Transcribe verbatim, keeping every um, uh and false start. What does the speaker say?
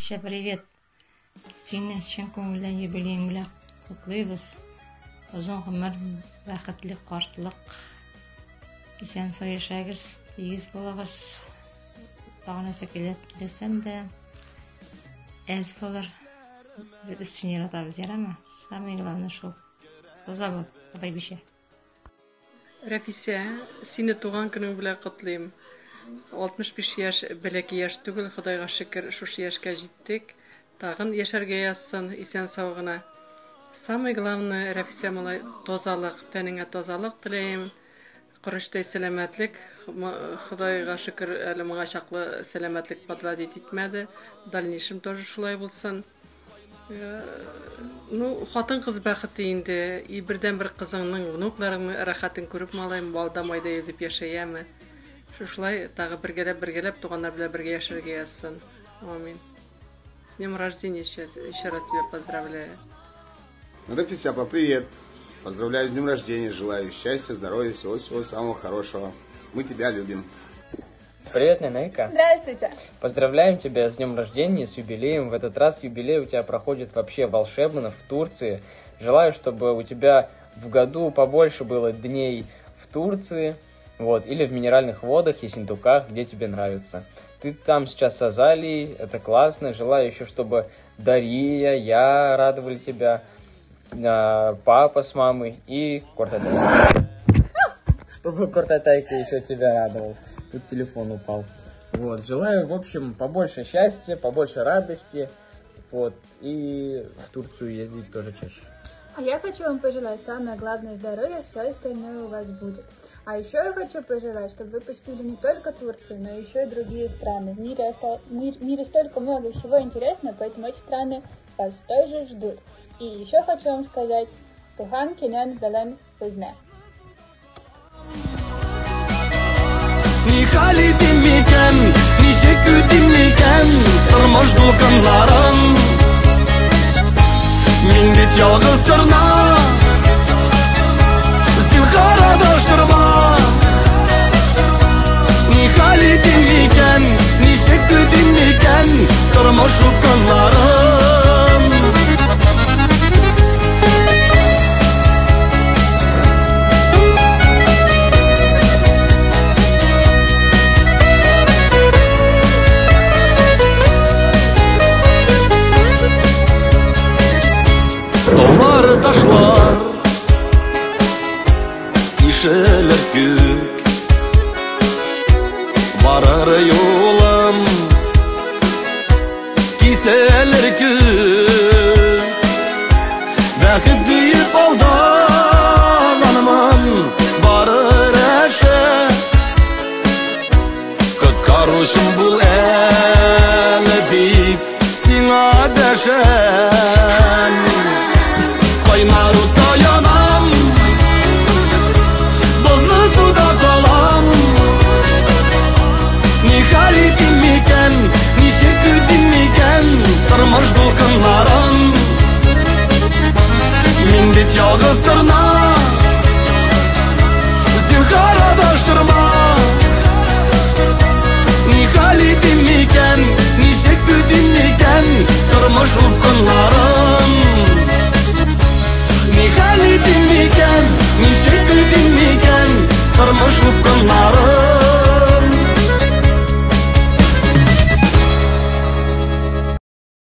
Рәфисә, привет. Сине чын күңелдән юбилеең белән котлыйбыз. Озын гомер, бәхетле картлык. Исән сау яшәгез, тигез булыгыз. Тагын нәрсә теләсәм дә әз булыр. Без сине яратабыз, ярамы? Самое главное шул. Тоза бул, давай бише. Рәфисә, сине туган көнең белән котлыйм. алтмыш биш яшь бәләкәй яшь түгел, Худайга шөкер, шушы яшькә җиттек. Тагын яшәргә язсын, исән сау гына. Самое главное, Рәфисә, малай, тозалык, тәнеңә тозалык теләйм. Корыштай сәламәтлек. Худайга шөкер, әле моңа чаклы сәламәтлек подводить итмәде. В дальнейшем тоже шулай булсын. Ну, хатын-кыз бәхете инде, и бердән бер кызыңның, внукларыңның рәхәтен күреп, малайым, балда майда язып яшәяме. Шулай тагы бергәләп-бергәләп туганнар белән бергә яшәргә язсын. Амин. С днем рождения еще, еще раз тебя поздравляю. Рәфисә, привет. Поздравляю с днем рождения, желаю счастья, здоровья, всего-всего самого хорошего. Мы тебя любим. Привет, Нинейка. Здравствуйте. Поздравляем тебя с днем рождения, с юбилеем. В этот раз юбилей у тебя проходит вообще волшебно в Турции. Желаю, чтобы у тебя в году побольше было дней в Турции, вот, или в минеральных водах, Ессентуках, где тебе нравится. Ты там сейчас с Азалией, это классно. Желаю еще, чтобы Дарья, я радовали тебя, папа с мамой и Кортатайка. Чтобы Кортатайка еще тебя радовал. Тут телефон упал. Вот, желаю, в общем, побольше счастья, побольше радости. Вот, и в Турцию ездить тоже чаще. А я хочу вам пожелать самое главное здоровье, все остальное у вас будет. А еще я хочу пожелать, чтобы вы посетили не только Турцию, но еще и другие страны. В мире, оста... мир... в мире столько много всего интересного, поэтому эти страны вас тоже ждут. И еще хочу вам сказать, Тухан Кенен Белен Сезне. Ни хали диммикән, ни шеку диммикән, тормыш дулкынларым. Мин бит ялгыз торна, зинһар адаштырма. Ни хали диммикән, ни шеку диммикән, тормыш дулкынларым. Таулар, ташлар, ишелер күк, барыр юлым, киселер күк. Бәхет диеп алданганмын, барыр әше, коткаручым бул әле дип сиңа дәшәм. Кайнар утта янам, бозлы суда калам. Ни хали диммикән, ни шеку диммикән, тормыш дулкынларым. Мин бит ялгыз торна, зинһар адаштырма. Ни хали диммикән, ни шеку диммикән, тормыш